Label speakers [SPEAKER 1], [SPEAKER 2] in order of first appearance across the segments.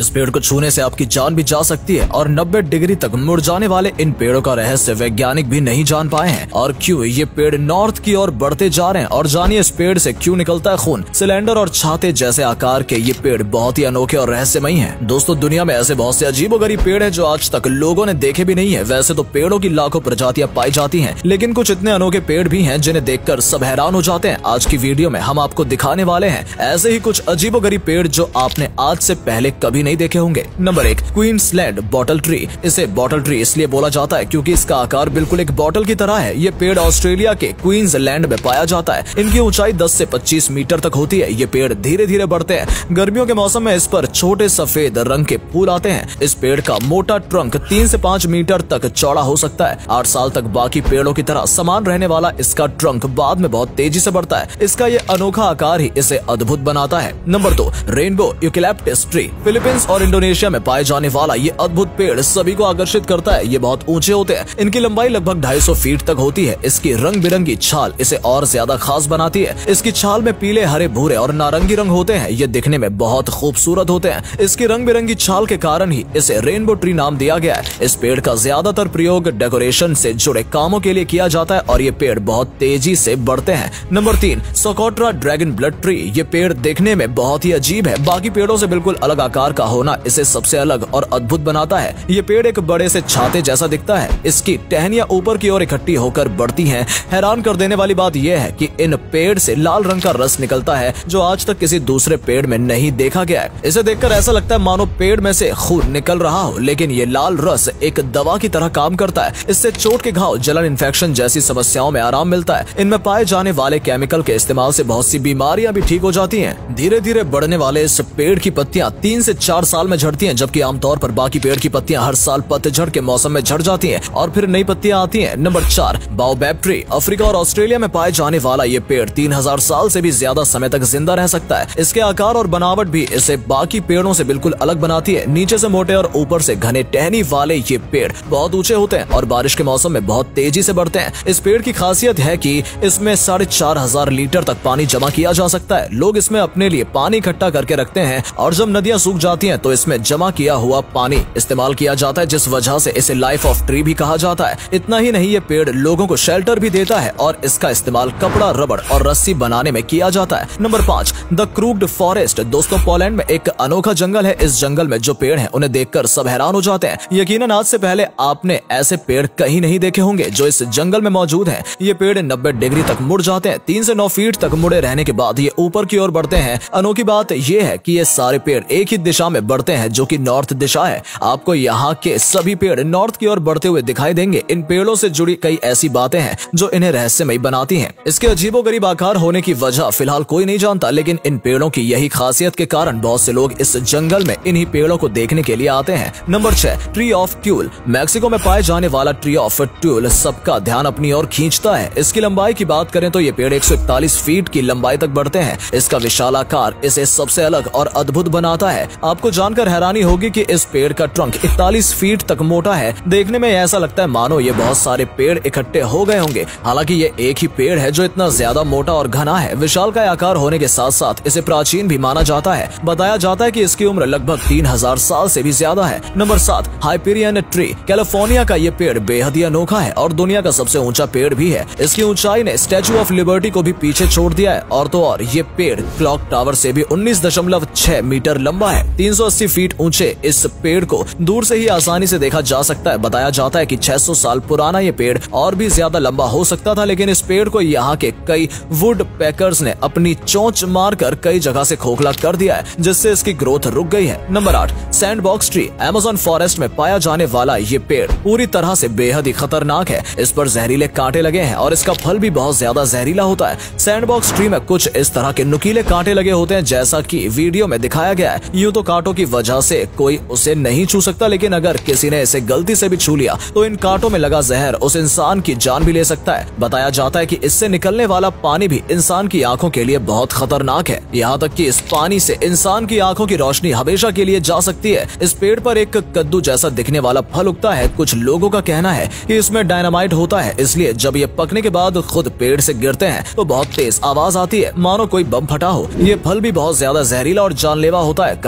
[SPEAKER 1] इस पेड़ को छूने से आपकी जान भी जा सकती है और 90 डिग्री तक मुड़ जाने वाले इन पेड़ों का रहस्य वैज्ञानिक भी नहीं जान पाए हैं। और क्यों ये पेड़ नॉर्थ की ओर बढ़ते जा रहे हैं और जानिए इस पेड़ से क्यों निकलता है खून। सिलेंडर और छाते जैसे आकार के ये पेड़ बहुत ही अनोखे और रहस्यमयी हैं। दोस्तों, दुनिया में ऐसे बहुत से अजीबोगरीब पेड़ हैं जो आज तक लोगों ने देखे भी नहीं है। वैसे तो पेड़ों की लाखों प्रजातियां पाई जाती हैं, लेकिन कुछ इतने अनोखे पेड़ भी हैं जिन्हें देखकर सब हैरान हो जाते हैं। आज की वीडियो में हम आपको दिखाने वाले हैं ऐसे ही कुछ अजीबोगरीब पेड़ जो आपने आज से पहले कभी नहीं देखे होंगे। Number 1, Queensland bottle tree. इसे बॉटल ट्री इसलिए बोला जाता है क्योंकि इसका आकार बिल्कुल एक बॉटल की तरह है। ये पेड़ ऑस्ट्रेलिया के क्वींसलैंड में पाया जाता है। इनकी ऊंचाई 10 से 25 मीटर तक होती है। ये पेड़ धीरे धीरे बढ़ते हैं। गर्मियों के मौसम में इस पर छोटे सफेद रंग के फूल आते हैं। इस पेड़ का मोटा ट्रंक 3 से 5 मीटर तक चौड़ा हो सकता है। 8 साल तक बाकी पेड़ों की तरह समान रहने वाला इसका ट्रंक बाद में बहुत तेजी से बढ़ता है। इसका ये अनोखा आकार ही इसे अद्भुत बनाता है। Number 2, rainbow eucalyptus tree. Philippines और इंडोनेशिया में पाए जाने वाला ये अद्भुत पेड़ सभी को आकर्षित करता है। ये बहुत ऊंचे होते हैं। इनकी लंबाई लगभग 250 फीट तक होती है। इसकी रंग बिरंगी छाल इसे और ज्यादा खास बनाती है। इसकी छाल में पीले, हरे, भूरे और नारंगी रंग होते हैं। ये दिखने में बहुत खूबसूरत होते हैं। इसकी रंग बिरंगी छाल के कारण ही इसे रेनबो ट्री नाम दिया गया है। इस पेड़ का ज्यादातर प्रयोग डेकोरेशन से जुड़े कामों के लिए किया जाता है और ये पेड़ बहुत तेजी से बढ़ते हैं। Number 3, Socotra dragon blood tree. ये पेड़ देखने में बहुत ही अजीब है। बाकी पेड़ों से बिल्कुल अलग आकार का होना इसे सबसे अलग और अद्भुत बनाता है। ये पेड़ एक बड़े से छाते जैसा दिखता है। इसकी टहनियां ऊपर की ओर इकट्ठी होकर बढ़ती हैं। हैरान कर देने वाली बात यह है कि इन पेड़ से लाल रंग का रस निकलता है जो आज तक किसी दूसरे पेड़ में नहीं देखा गया है। इसे देखकर ऐसा लगता है मानो पेड़ में से खून निकल रहा हो, लेकिन ये लाल रस एक दवा की तरह काम करता है। इससे चोट के घाव, जलन, इन्फेक्शन जैसी समस्याओं में आराम मिलता है। इनमें पाए जाने वाले केमिकल के इस्तेमाल से बहुत सी बीमारियां भी ठीक हो जाती हैं। धीरे धीरे बढ़ने वाले इस पेड़ की पत्तियां 3 से 4 साल में झड़ती हैं, जबकि आमतौर पर बाकी पेड़ की पत्तियां हर साल पतझड़ के मौसम में झड़ जाती हैं और फिर नई पत्तियां आती हैं। Number 4, baobab tree. अफ्रीका और ऑस्ट्रेलिया में पाए जाने वाला ये पेड़ 3000 साल से भी ज्यादा समय तक जिंदा रह सकता है। इसके आकार और बनावट भी इसे बाकी पेड़ों से बिल्कुल अलग बनाती है। नीचे से मोटे और ऊपर से घने टहनी वाले ये पेड़ बहुत ऊंचे होते हैं और बारिश के मौसम में बहुत तेजी से बढ़ते हैं। इस पेड़ की खासियत है कि इसमें 4500 लीटर तक पानी जमा किया जा सकता है। लोग इसमें अपने लिए पानी इकट्ठा करके रखते हैं और जब नदियां सूख जाती हैं तो इसमें जमा किया हुआ पानी इस्तेमाल किया जाता है, जिस वजह से इसे लाइफ ऑफ ट्री भी कहा जाता है। इतना ही नहीं, ये पेड़ लोगों को शेल्टर भी देता है और इसका इस्तेमाल कपड़ा, रबड़ और रस्सी बनाने में किया जाता है। Number 5, the crooked forest. दोस्तों, पोलैंड में एक अनोखा जंगल है। इस जंगल में जो पेड़ हैं उन्हें देखकर सब हैरान हो जाते हैं। यकीनन आज से पहले आपने ऐसे पेड़ कहीं नहीं देखे होंगे जो इस जंगल में मौजूद हैं। ये पेड़ 90 डिग्री तक मुड़ जाते हैं। 3 से 9 फीट तक मुड़े रहने के बाद ये ऊपर की ओर बढ़ते हैं। अनोखी बात ये है कि ये सारे पेड़ एक ही दिशा में बढ़ते हैं जो कि नॉर्थ दिशा है। आपको यहाँ के सभी पेड़ नॉर्थ की ओर बढ़ते हुए दिखाई देंगे। इन पेड़ों से जुड़ी कई ऐसी बातें हैं जो इन्हें रहस्यमयी बनाती हैं। इसके अजीबोगरीब आकार होने की वजह फिलहाल कोई नहीं जानता, लेकिन इन पेड़ों की यही खासियत के कारण बहुत से लोग इस जंगल में इन्हीं पेड़ों को देखने के लिए आते हैं। Number 6, tree of Tule. Mexico में पाए जाने वाला ट्री ऑफ ट्यूल सबका ध्यान अपनी ओर खींचता है। इसकी लंबाई की बात करें तो ये पेड़ 141 फीट की लंबाई तक बढ़ते हैं। इसका विशाल आकार इसे सबसे अलग और अद्भुत बनाता है। आपको जानकर हैरानी होगी कि इस पेड़ का ट्रंक 41 फीट तक मोटा है। देखने में ऐसा लगता है मानो ये बहुत सारे पेड़ इकट्ठे हो गए होंगे। हालांकि ये एक ही पेड़ है जो इतना ज्यादा मोटा और घना है। विशाल का आकार होने के साथ साथ इसे प्राचीन भी माना जाता है। बताया जाता है कि इसकी उम्र लगभग 3000 साल से भी ज्यादा है। Number 7, Hyperion tree. कैलिफोर्निया का ये पेड़ बेहद ही अनोखा है और दुनिया का सबसे ऊंचा पेड़ भी है। इसकी ऊंचाई ने स्टैचू ऑफ लिबर्टी को भी पीछे छोड़ दिया है। और तो और ये पेड़ क्लॉक टावर से भी 19.6 मीटर लंबा है। 380 फीट ऊंचे इस पेड़ को दूर से ही आसानी से देखा जा सकता है। बताया जाता है कि 600 साल पुराना ये पेड़ और भी ज्यादा लंबा हो सकता था, लेकिन इस पेड़ को यहाँ के कई वुड पैकर्स ने अपनी चोंच मारकर कई जगह से खोखला कर दिया है, जिससे इसकी ग्रोथ रुक गई है। Number 8, sandbox tree. Amazon forest में पाया जाने वाला ये पेड़ पूरी तरह से बेहद ही खतरनाक है। इस पर जहरीले कांटे लगे हैं और इसका फल भी बहुत ज्यादा जहरीला होता है। सैंडबॉक्स ट्री में कुछ इस तरह के नुकीले कांटे लगे होते हैं जैसा कि वीडियो में दिखाया गया है। यूं तो कांटों की वजह से कोई उसे नहीं छू सकता, लेकिन अगर किसी ने इसे गलती से भी छू लिया तो इन कांटों में लगा जहर उस इंसान की जान भी ले सकता है। बताया जाता है कि इससे निकलने वाला पानी भी इंसान की आंखों के लिए बहुत खतरनाक है। यहाँ तक कि इस पानी से इंसान की आंखों की रोशनी हमेशा के लिए जा सकती है। इस पेड़ पर एक कद्दू जैसा दिखने वाला फल उगता है। कुछ लोगों का कहना है कि इसमें डायनामाइट होता है, इसलिए जब ये पकने के बाद खुद पेड़ से गिरते हैं तो बहुत तेज आवाज आती है, मानो कोई बम फटा हो। ये फल भी बहुत ज्यादा जहरीला और जानलेवा होता है। कहा जा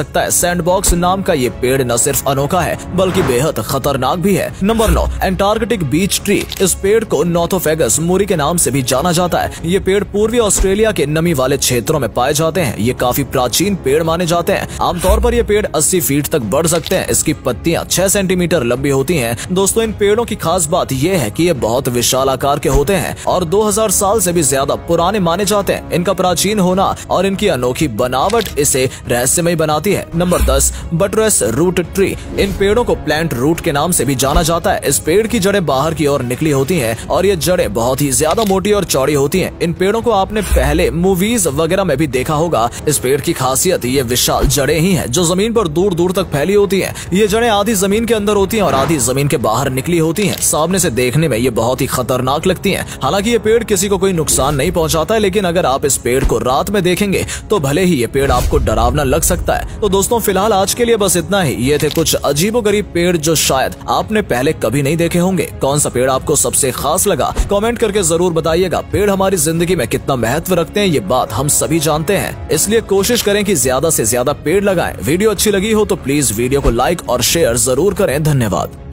[SPEAKER 1] सकता है। सैंडबॉक्स नाम का ये पेड़ न सिर्फ अनोखा है बल्कि बेहद खतरनाक भी है। Number 9, Antarctic beech tree. इस पेड़ को नोथोफेगस मूरी के नाम से भी जाना जाता है। ये पेड़ पूर्वी ऑस्ट्रेलिया के नमी वाले क्षेत्रों में पाए जाते हैं। ये काफी प्राचीन पेड़ माने जाते हैं। आमतौर पर ये पेड़ 80 फीट तक बढ़ सकते हैं। इसकी पत्तियां 6 सेंटीमीटर लंबी होती हैं। दोस्तों, इन पेड़ों की खास बात यह है कि ये बहुत विशाल आकार के होते हैं और 2000 साल से भी ज्यादा पुराने माने जाते हैं। इनका प्राचीन होना और इनकी अनोखी बनावट इसे रहस्यमय बनाती है। Number 10, buttress root tree. इन पेड़ों को प्लांट रूट के नाम से भी जाना जाता है। इस पेड़ की जड़ें बाहर की ओर निकली होती हैं और ये जड़ें बहुत ही ज्यादा मोटी और चौड़ी होती हैं। इन पेड़ों को आपने पहले मूवीज वगैरह में भी देखा होगा। इस पेड़ की खासियत ये विशाल जड़ें ही हैं जो जमीन पर दूर दूर तक फैली होती हैं। ये जड़ें आधी जमीन के अंदर होती हैं और आधी जमीन के बाहर निकली होती हैं। सामने से देखने में ये बहुत ही खतरनाक लगती हैं। हालांकि ये पेड़ किसी को कोई नुकसान नहीं पहुंचाता है, लेकिन अगर आप इस पेड़ को रात में देखेंगे तो भले ही ये पेड़ आपको डरावना लग सकता है। तो दोस्तों, फिलहाल आज के लिए बस इतना ही। ये थे कुछ अजीबोगरीब पेड़ जो शायद आपने पहले कभी नहीं देखे होंगे। कौन सा पेड़ आपको सबसे खास लगा, कमेंट करके जरूर बताइएगा। पेड़ हमारी जिंदगी में कितना महत्व रखते हैं ये बात हम सभी जानते हैं, इसलिए कोशिश करें कि ज्यादा से ज्यादा पेड़ लगाएं। वीडियो अच्छी लगी हो तो प्लीज वीडियो को लाइक और शेयर जरूर करें। धन्यवाद।